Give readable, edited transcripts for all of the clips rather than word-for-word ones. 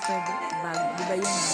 pwede. Bag, di ba yun?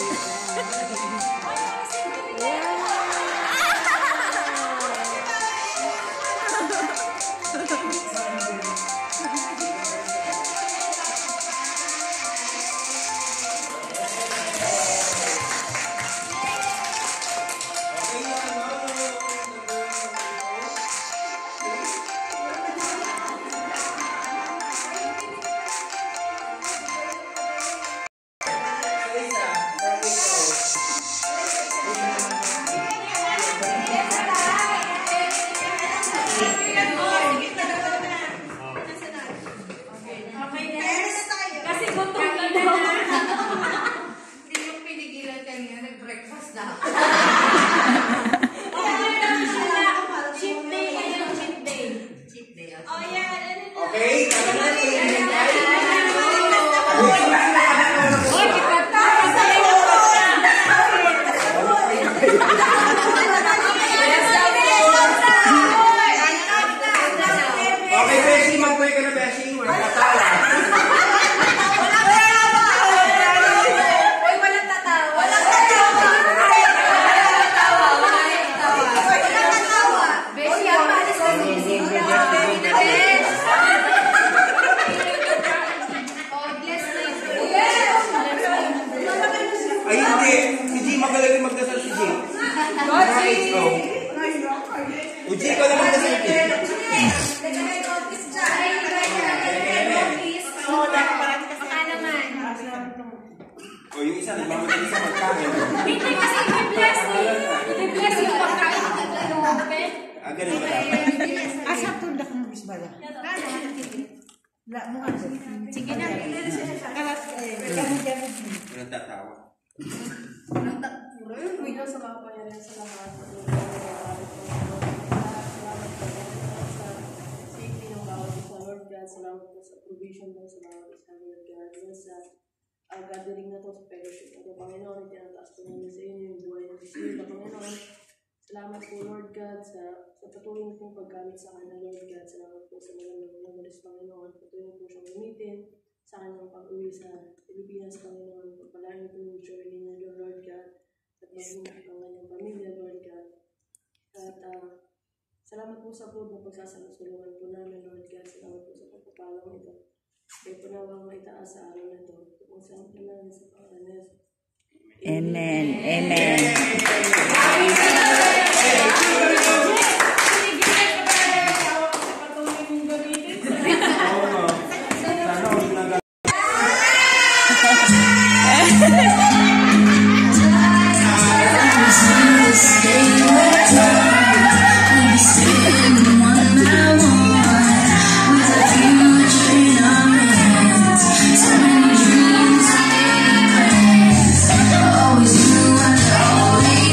Ay, hindi. Si G, magaling magdasal si G. Uji, ikaw na magdasal si G. O, yung isa, nagmamadali sa magkain. Hindi kasi i-bless yung pagkain. Ah, ganun ba dapat? Asa tunda kang bisbala? La mo ano? Sige na. Kalas gamit. Walang tatawa. Bilang sa kapayanan sa lahat. Safety ng bawat isa, Lord God. Salamat po sa provision mo sa bawat isa, Lord God. Sa gathering na to sa fellowship na to, Panginoon, tinataas ko namin sa inyo yung buhay ng Isinita, Panginoon. Salamat po, Lord God, sa patuloy niyo pong paggamit sa kanya, Lord God. Salamat po sa mga nagmamalis, Panginoon. Patuloy niyo po siyang gamitin sa kanyang pag-uwi sa Pilipinas, Panginoon. Pagpalain niyo po yung journey niya, Lord God. At maging ang kanyang pamilya, Lord God. At salamat po sa po na pagsasalusulungan po namin, Lord God. Salamat po sa pagpapalang ito. Kaya po nawang maitaas sa araw na ito. Kung saan po namin sa pangalan. Amen. Amen. Always knew I could always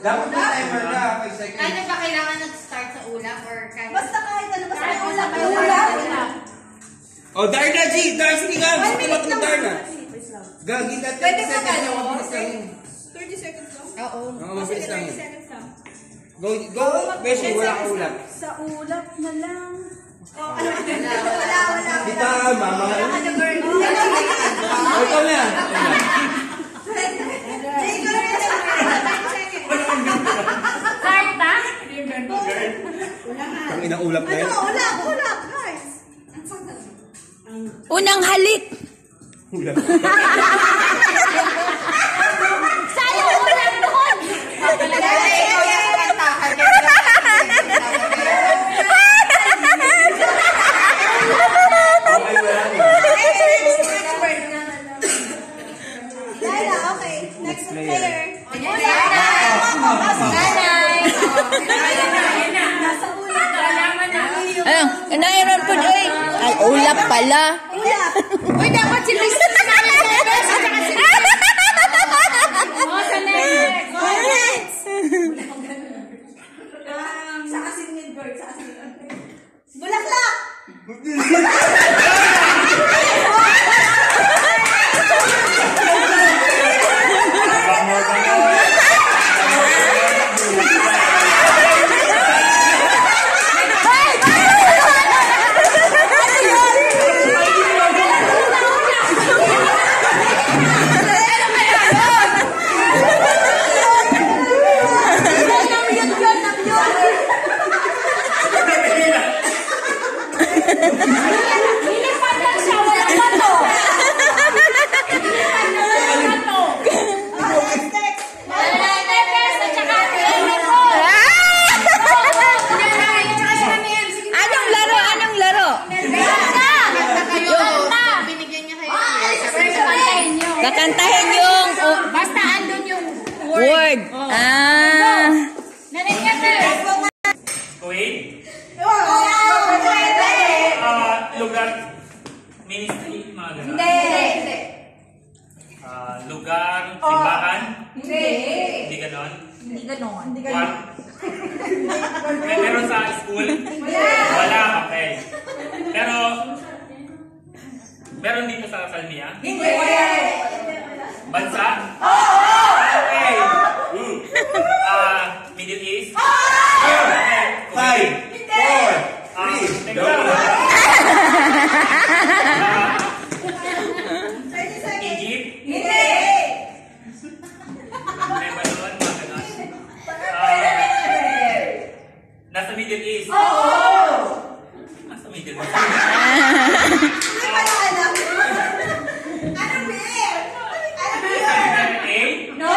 Dapat may timer ka, 5 seconds. Kanya ba kailangan nag-start sa ulap or kanya? Basta kahit ano, basta Kahit ulam. basta Ulam. Oh, Darna, G! Darna, sige ka! 1 minute Tulak mo, lang. Darna. 1 minute, please lang. Gagi na 30 Pwede ba seconds tayo? lang, mabilis lang yun. 30 seconds lang? Oo. Oo, mabilis lang yun. seconds lang. Go, Beshi, wala ka ulap. Sa ulap na lang. Oh, ano? Wala. Di ka, mama. Ano, girl? Oh, ikaw na. Start na? Ang inaulap na yun. Ulap, guys. Unang halik. Ulap. Sa'yo, ulap doon! Okay, wala na. Laila, okay. Next player. Nanay! Nasa ulap. Ano, nairon po doy. Ay, ulap pala. Ulap. Uy, dapat si Luis namin sa best at saka si sa next! Next. Sa Asinid Bird. Bulaklak. Nilipad lang siya, walang bato! Nilipad lang, walang bato! Next. Nanay, best at saka si Amy po! Nanay, at saka si Amy. Sige, Anong laro? Anong laro? kanta kayo. Binigyan niya kayo. Kantahin niyo. Kakantahin yung Basta andun yung word. Ah. Nanay niya na. Kuwait, lugar, ministry, mga ganun. Hindi. Lugar, simbahan, Hindi. hindi ganon. Hindi ganon. What? May meron sa school? Wala, okay. Pero, meron dito sa Salmia? Hindi. Bansa? Okay. Middle East? Okay. 5, 4, 3, Teka go. lang. Egypt? Lebanon, mga ganon. Nasa Middle East? Nasa Middle East? A? No.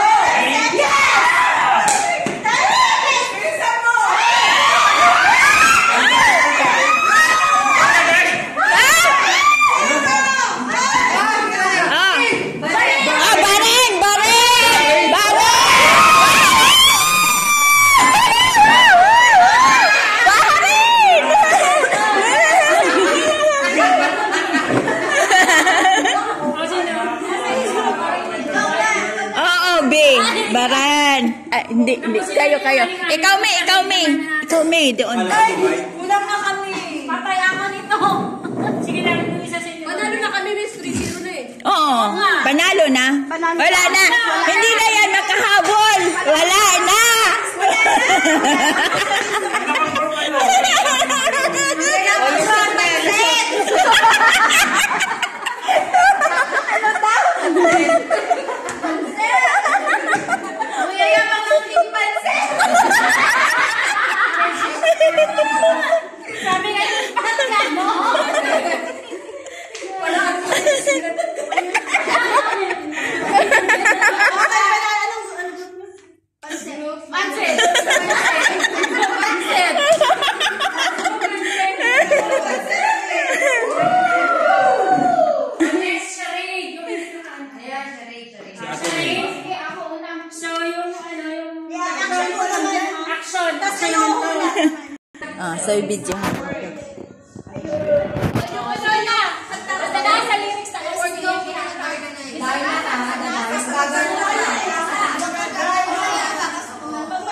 Barin! Barin! Oo, B. Baran. Hindi. Kayo. Ikaw, May. Doon. Ulam na kami. Patay ako nito. Sige na, yung isa sa inyo. Panalo na kami, Miss 3-0 na eh. Oo. Panalo na. Wala na. Hindi na yan makahabol. Wala na. Kuya, yung mga tinipansin. Sabi nga yung pangka mo. Wala ka Pansit. Next, charade. Ayan, charade. Charade. Sige, ako unang. So, yung action. Tapos kayo hula. So, video. Basta nasa lyrics na kasi yung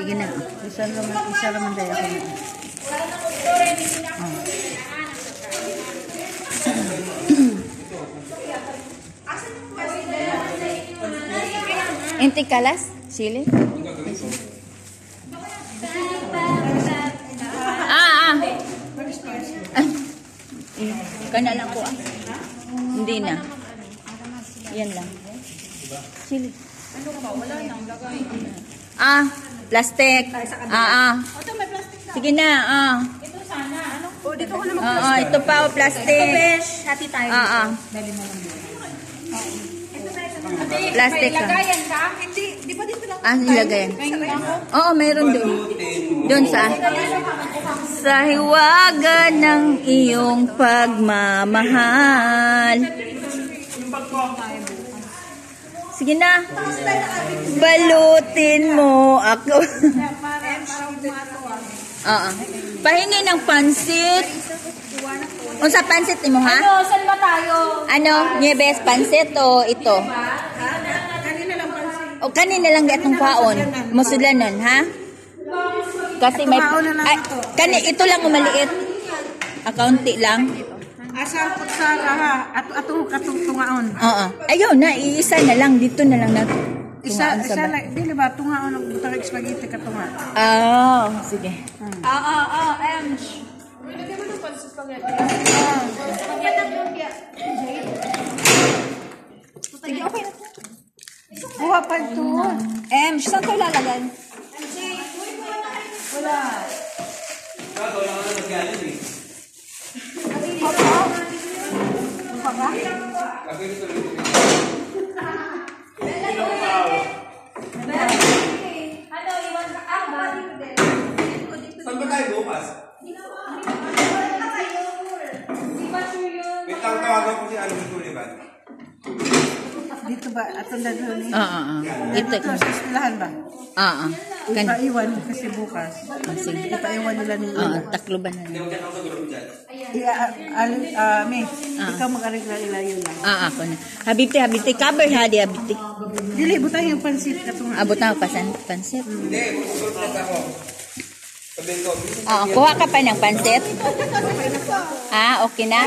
Sige na. Isa naman dahil ako na. Inti kalas? Sili? Kana lang po ah. Hindi na. Yan lang. Sili. Plastic. Sige na, Ito sana. Ano? O, dito ko naman. ito pa, plastic. Hati tayo. Dali mo lang dito. Plastic lang. Lagayan ka? Hindi, di ba dito lang? Nilagay. Oo, meron dun. Dun sa hiwaga ng iyong pagmamahal. Sige na. Balutin mo ako. Pahingi ng pansit. Unsa pansit mo ha? Ano, saan ba tayo? Ano? Nieves pansit o ito? O kanina lang gatong kwaon. Musulanon ha? Kasi may ito lang maliit. Kaunti lang. Asal ko sa ha. Atong tungaon. Oo. Ayun na, iisa na lang dito na lang natin. Isa lang, dili ba tungaon ng butang spaghetti katunga. Sige. Lagyan mo ng pansit spaghetti. Sige, okay na. Buha pa ito. Saan ko ilalagay? Wala. Wala ka na nagyalan eh. Buha ba? Sabi nito rin. Ano, iwan ka? Saan ba tayo bukas? Wait lang, tawagan ko si Alvin Tuliban. Dito ba? Atong dadon eh. Ito. Dito sa istilahan ba? Ipaiwan kasi bukas. Sige. Ipaiwan nila nila. Takloban na Hindi lang. mo kaya ako sa group dyan. May, ikaw mag-arigla nila yun lang. Ako na. Habibti. Cover ha, di habibti. Dili, butang yung pansit katunga. Abot na ako pansit. Hindi, mag-group net ako. Sabihin ko, Kuha ka pa ng pansit? Okay na?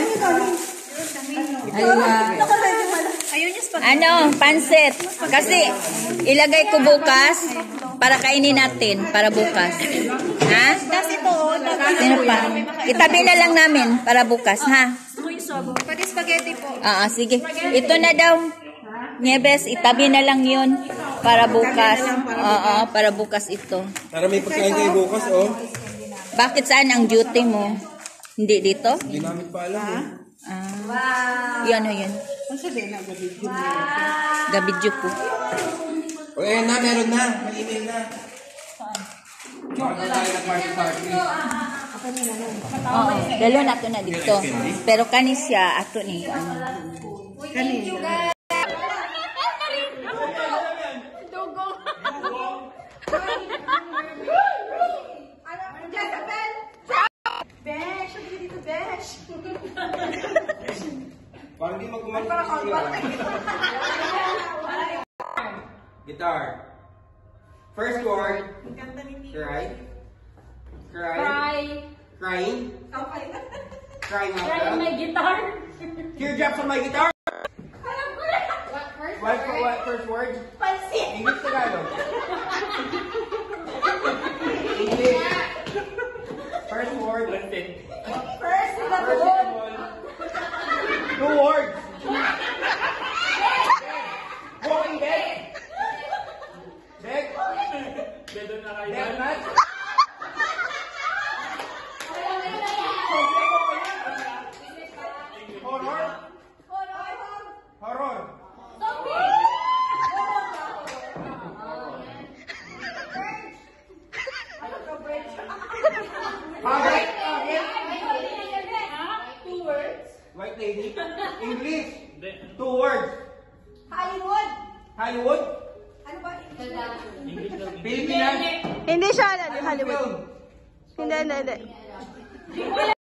Pansit. Kasi ilagay ko bukas para kainin natin para bukas. Ha? Sino pa? Itabi na lang namin para bukas, ha? Pwede spaghetti po. Sige. Ito na daw. Nieves, itabi na lang yun para bukas. Para bukas ito. para may pagkain kayo bukas, oh. Bakit saan ang duty mo? Hindi dito? Hindi namin pa alam eh. Yan o yan. Ang sabihin na gabi. Gabidyo ko. O, meron na. May email na. Baka tayo na party. Dalo na ito na dito. Pero kani siya, ato ni. Kanina. Parang di magkumanta sa iyo. Guitar. First word. Cry. Crying. Crying out Try loud. my guitar. Teardrops on my guitar. What first word? Pansit. English Tagalog. English. First word. First, First word. 2 words. Walking dead. Dead. Dead match. Horror. Horror. White lady. English. 2 words. Hollywood. Pilipinas. Hindi siya Hollywood. Film. Hindi.